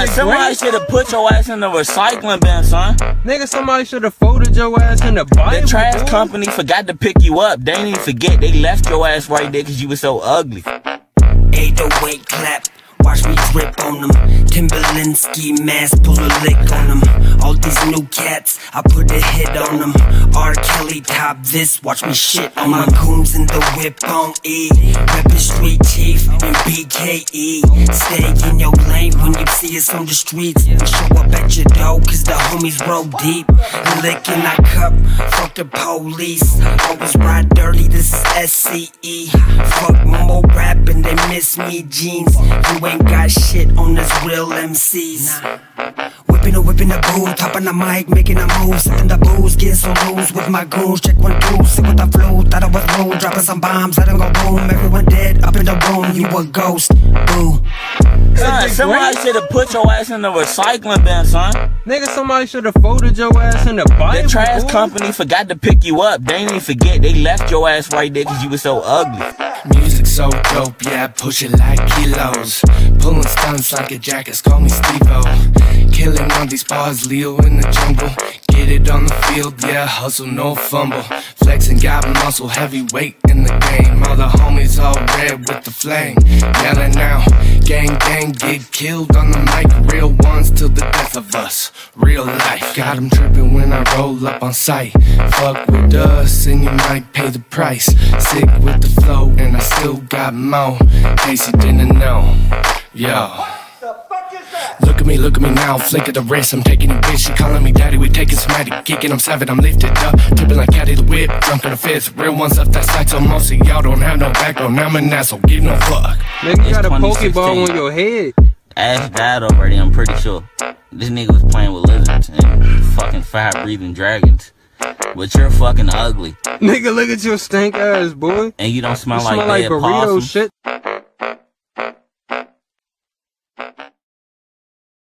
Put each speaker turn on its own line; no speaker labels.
somebody should have put your ass in the recycling bin, son.
Nigga, somebody should have folded your ass in the Bible.
The trash company forgot to pick you up. They didn't even forget. They left your ass right there because you was so ugly.
808 clap. Watch me drip on them. Timberland ski mask, pull a lick on them. All these new cats, I put a hit on them. R. Kelly top this, watch me shit on my goons in the whip on E. Reppin' Street Chief and BKE. Stay in your lane when you see us on the streets. And show up at your door, cause the homies roll deep. Lickin' our cup, fuck the police. Always ride dirty, this is SCE. Fuck mumble rap and they miss me jeans. You ain't got shit on this real MCs. Whipping the booth, top on the mic, making a move, sipping the booze, getting so loose with my goons. Check 1, 2, sit with the flow, thought I was rude, dropping some bombs, let them go boom. Everyone dead, up in the room, you a ghost, boo.
Son, somebody should have put your ass in the recycling bin, son.
Nigga, somebody should have folded your ass in the Bible.
The trash company forgot to pick you up. They didn't even forget. They left your ass right there because you was so ugly.
Music so dope, yeah, I push it like kilos. Pulling stunts like a jackass, call me Steve-O. Killing on these bars, Leo in the jungle. Get it on the field, yeah, hustle, no fumble. Flexing, got muscle, heavyweight in the game. All the homies all red with the flame. Yelling now, gang, gang, get killed on the mic. Real ones till the death of us, real life. Got them tripping when I roll up on sight. Fuck with us and you might pay the price. Sick with the flow and I still got more. In case you didn't know, yo. Look at me now, flick of the wrist, I'm taking it bitch. She calling me daddy, we taking some addy, kicking, I'm savage, I'm lifted up. Tripping like Caddy the whip, drunk in the fist. Real ones up that side, so most of y'all don't have no backbone. I'm an asshole, give no fuck.
Nigga, you got a Pokeball on your head.
Ash died already, I'm pretty sure. This nigga was playing with lizards and fucking fire-breathing dragons. But you're fucking ugly.
Nigga, look at your stank ass, boy.
And you don't smell
you
like
smell like burrito
possum.
shit.